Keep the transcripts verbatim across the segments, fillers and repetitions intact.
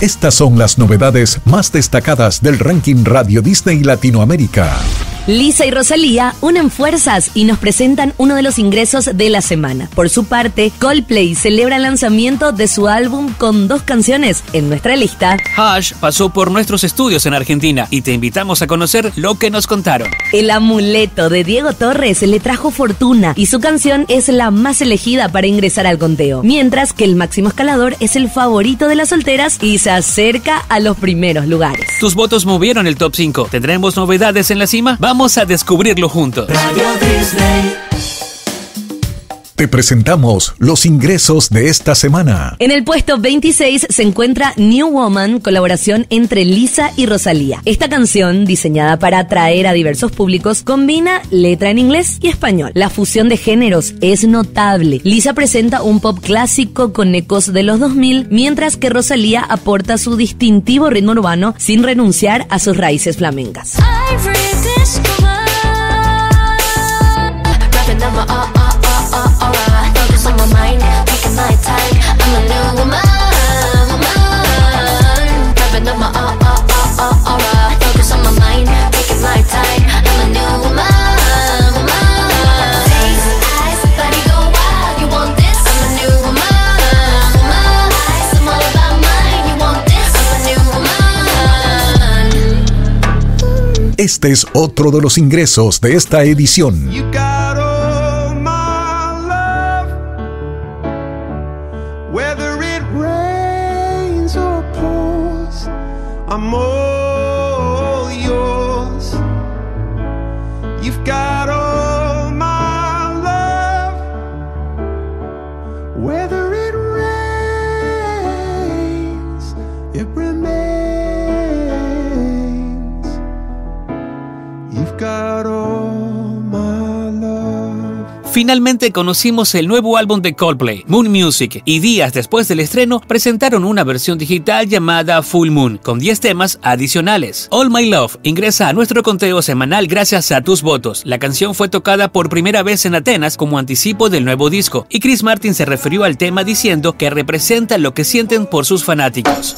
Estas son las novedades más destacadas del ranking Radio Disney Latinoamérica. Lisa y Rosalía unen fuerzas y nos presentan uno de los ingresos de la semana. Por su parte, Coldplay celebra el lanzamiento de su álbum con dos canciones en nuestra lista. Hash pasó por nuestros estudios en Argentina y te invitamos a conocer lo que nos contaron. El amuleto de Diego Torres le trajo fortuna y su canción es la más elegida para ingresar al conteo, mientras que el máximo escalador es el favorito de las solteras y se acerca a los primeros lugares. Tus votos movieron el top cinco. ¿Tendremos novedades en la cima? Vamos a descubrirlo juntos. Radio Disney. Te presentamos los ingresos de esta semana. En el puesto veintiséis se encuentra New Woman, colaboración entre Lisa y Rosalía. Esta canción, diseñada para atraer a diversos públicos, combina letra en inglés y español. La fusión de géneros es notable. Lisa presenta un pop clásico con ecos de los dos mil, mientras que Rosalía aporta su distintivo ritmo urbano sin renunciar a sus raíces flamencas. Este es otro de los ingresos de esta edición. I'm all yours. You've got all my love. Whether it rains, it remains. You've got all my love. Finalmente conocimos el nuevo álbum de Coldplay, Moon Music, y días después del estreno presentaron una versión digital llamada Full Moon, con diez temas adicionales. All My Love ingresa a nuestro conteo semanal gracias a tus votos. La canción fue tocada por primera vez en Atenas como anticipo del nuevo disco, y Chris Martin se refirió al tema diciendo que representa lo que sienten por sus fanáticos.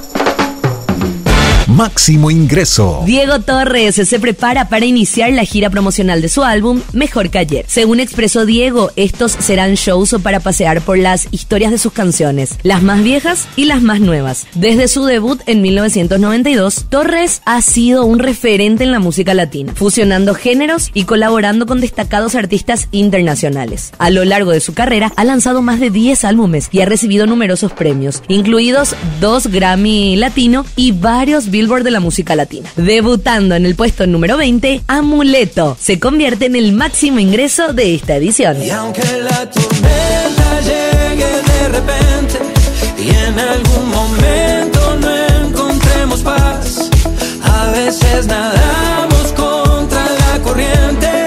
Máximo ingreso. Diego Torres se prepara para iniciar la gira promocional de su álbum Mejor que Ayer. Según expresó Diego, estos serán shows para pasear por las historias de sus canciones, las más viejas y las más nuevas. Desde su debut en mil novecientos noventa y dos, Torres ha sido un referente en la música latina, fusionando géneros y colaborando con destacados artistas internacionales. A lo largo de su carrera ha lanzado más de diez álbumes y ha recibido numerosos premios, incluidos dos Grammy Latino y varios Billboard de la música latina. Debutando en el puesto número veinte, Amuleto se convierte en el máximo ingreso de esta edición. Y aunque la tormenta llegue de repente y en algún momento no encontremos paz, a veces nadamos contra la corriente,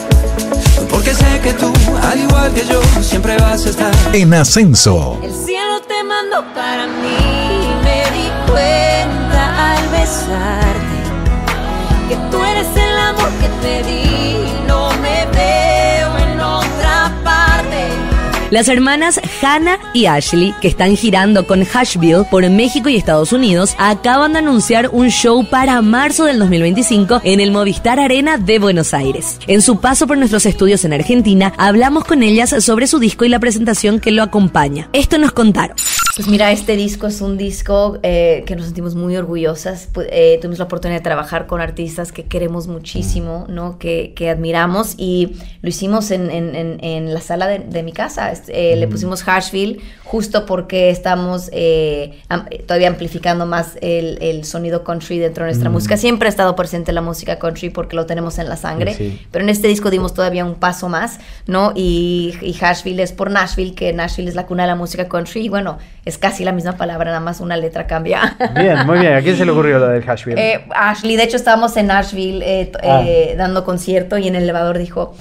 porque sé que tú, al igual que yo, siempre vas a estar en ascenso. El cielo te mandó para mí, me di cuenta al besarte que tú eres el amor que te di, no me veo en otra parte. Las hermanas Hannah y Ashley, que están girando con Hushville por México y Estados Unidos, acaban de anunciar un show para marzo del dos mil veinticinco en el Movistar Arena de Buenos Aires. En su paso por nuestros estudios en Argentina, hablamos con ellas sobre su disco y la presentación que lo acompaña. Esto nos contaron. Pues mira, este disco es un disco eh, que nos sentimos muy orgullosas. Eh, tuvimos la oportunidad de trabajar con artistas que queremos muchísimo, ¿no? Que, que admiramos, y lo hicimos en, en, en, en la sala de, de mi casa. Eh, mm. Le pusimos Hushville justo porque estamos eh, am, todavía amplificando más el, el sonido country dentro de nuestra mm. música. Siempre ha estado presente la música country porque lo tenemos en la sangre, sí. Pero en este disco dimos todavía un paso más, ¿no? Y, y Hushville es por Nashville, que Nashville es la cuna de la música country, y bueno, es casi la misma palabra, nada más una letra cambia. Bien, muy bien. ¿A quién se le ocurrió lo del Hushville? Eh, Ashley, de hecho estábamos en Nashville eh, ah. eh, dando concierto, y en el elevador dijo,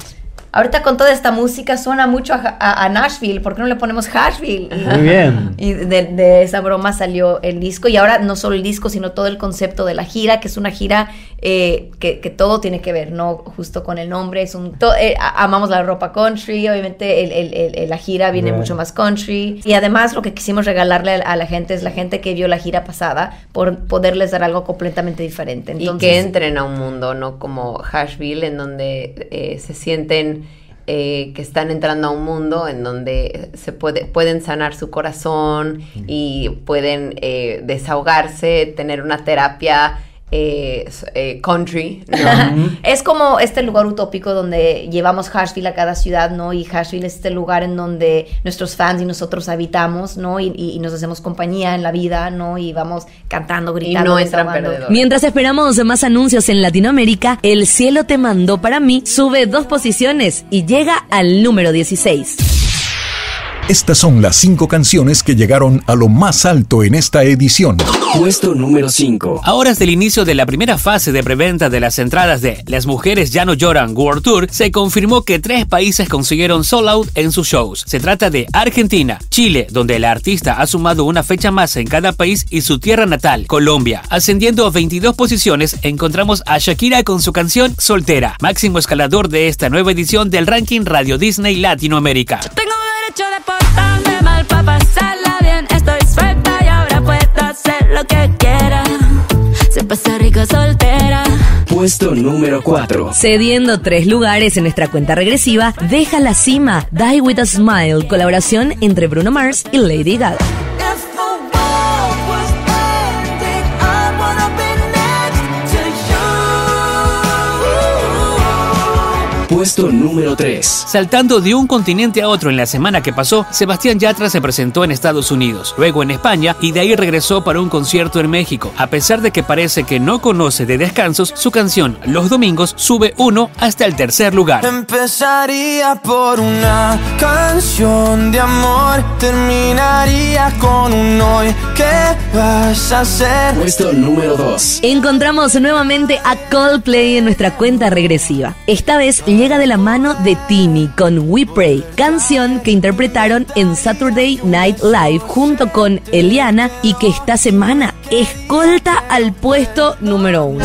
ahorita con toda esta música suena mucho a, a, a Nashville, ¿por qué no le ponemos Hashville? Y, Muy bien. Y de, de esa broma salió el disco, y ahora no solo el disco, sino todo el concepto de la gira, que es una gira eh, que, que todo tiene que ver, no justo con el nombre, es un to, eh, amamos la ropa country, obviamente el, el, el, la gira viene Right. mucho más country, y además lo que quisimos regalarle a la gente es la gente que vio la gira pasada, por poderles dar algo completamente diferente. Entonces, y que entren a un mundo, no como Hashville, en donde eh, se sienten eh, que están entrando a un mundo en donde se puede, pueden sanar su corazón y pueden eh, desahogarse, tener una terapia eh, eh, country, ¿no? Es como este lugar utópico donde llevamos Hashville a cada ciudad, ¿no? Y Hashville es este lugar en donde nuestros fans y nosotros habitamos, ¿no? Y, y, y nos hacemos compañía en la vida, ¿no? Y vamos cantando, gritando, Y no entran desahogando. perdedores. Mientras esperamos más anuncios en Latinoamérica, El cielo te mandó para mí sube dos posiciones y llega al número dieciséis. Estas son las cinco canciones que llegaron a lo más alto en esta edición. Puesto número cinco. A horas del inicio de la primera fase de preventa de las entradas de Las Mujeres Ya No Lloran World Tour, se confirmó que tres países consiguieron sold out en sus shows. Se trata de Argentina, Chile, donde la artista ha sumado una fecha más en cada país, y su tierra natal, Colombia. Ascendiendo a veintidós posiciones, encontramos a Shakira con su canción Soltera, máximo escalador de esta nueva edición del ranking Radio Disney Latinoamérica. Tengo derecho de portarme mal para pasarla bien. Estoy suelta y ahora puedo hacer lo que quiera. Se pasa rico soltera. Puesto número cuatro. Cediendo tres lugares en nuestra cuenta regresiva, deja la cima Die With A Smile, colaboración entre Bruno Mars y Lady Gaga. If the world was ending, I wanna be next to you. Puesto número tres. Saltando de un continente a otro en la semana que pasó, Sebastián Yatra se presentó en Estados Unidos, luego en España, y de ahí regresó para un concierto en México. A pesar de que parece que no conoce de descansos, su canción Los Domingos sube uno hasta el tercer lugar. Empezaría por una canción de amor, terminaría con un hoy. ¿Qué vas a hacer? Puesto número dos. Encontramos nuevamente a Coldplay en nuestra cuenta regresiva. Esta vez llega de la mano de Tini con We Pray, canción que interpretaron en Saturday Night Live junto con Eliana y que esta semana escolta al puesto número uno.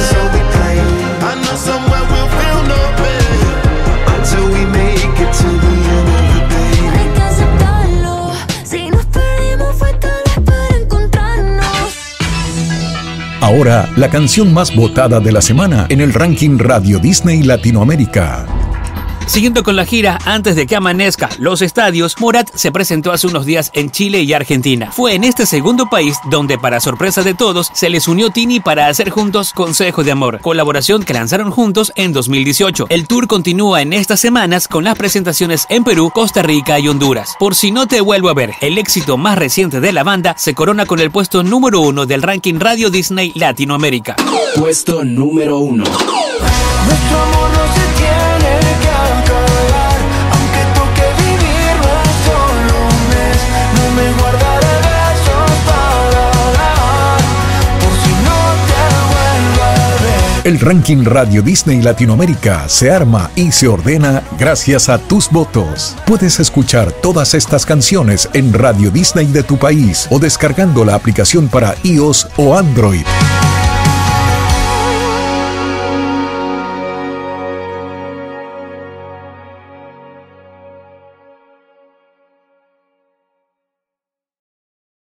Hay que aceptarlo. Si nos perdimos fue tal vez para encontrarnos. Ahora, la canción más votada de la semana en el ranking Radio Disney Latinoamérica. Siguiendo con la gira, antes de que amanezca los estadios, Morat se presentó hace unos días en Chile y Argentina. Fue en este segundo país donde, para sorpresa de todos, se les unió Tini para hacer juntos Consejo de Amor, colaboración que lanzaron juntos en dos mil dieciocho. El tour continúa en estas semanas con las presentaciones en Perú, Costa Rica y Honduras. Por si no te vuelvo a ver, el éxito más reciente de la banda se corona con el puesto número uno del ranking Radio Disney Latinoamérica. Puesto número uno. Nuestro amor no se tiene que acabar, aunque toque vivirlo solo un mes. No me guardaré besos para dar, por si no te vuelvo a ver. El ranking Radio Disney Latinoamérica se arma y se ordena gracias a tus votos. Puedes escuchar todas estas canciones en Radio Disney de tu país o descargando la aplicación para iOS o Android.